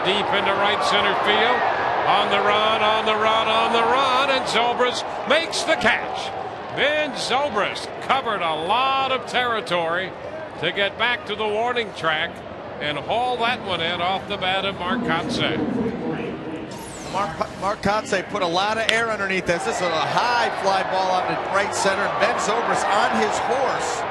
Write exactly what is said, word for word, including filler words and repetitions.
deep into right center field. On the run, on the run, on the run, and Zobrist makes the catch. Ben Zobrist covered a lot of territory to get back to the warning track and haul that one in off the bat of Mark Kotsay. Mark, Mark Kotsay put a lot of air underneath this. This is a high fly ball out to right center. Ben Zobrist on his horse